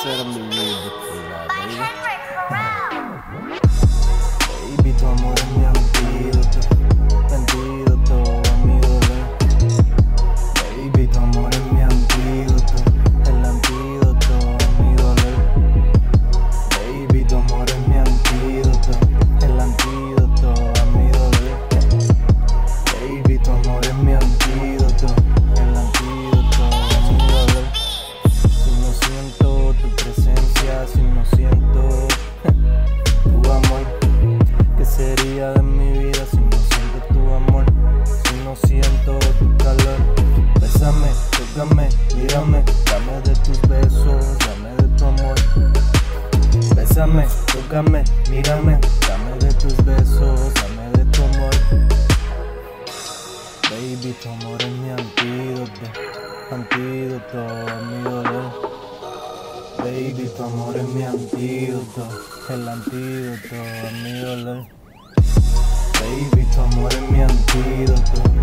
ser mi vida, baby, tu amor es mi antídoto, antídoto a mi dolor. Baby, tu amor es mi antídoto, el antídoto a mi dolor. Baby, tu amor es mi antídoto, el antídoto a mi dolor. Baby, tu amor es mi antídoto, el antídoto a mi dolor. Si no siento tu presencia, si no siento tu amor, ¿qué sería de mi vida si no siento tu amor? Si no siento tu calor. Bésame, tócame, mírame, dame de tus besos, dame de tu amor. Bésame, tócame, mírame, dame de tus besos, dame de tu amor. Baby, tu amor es mi antídoto, antídoto a mi dolor. Baby, tu amor es mi antídoto, el antídoto a mi dolor. Baby, tu amor es mi antídoto,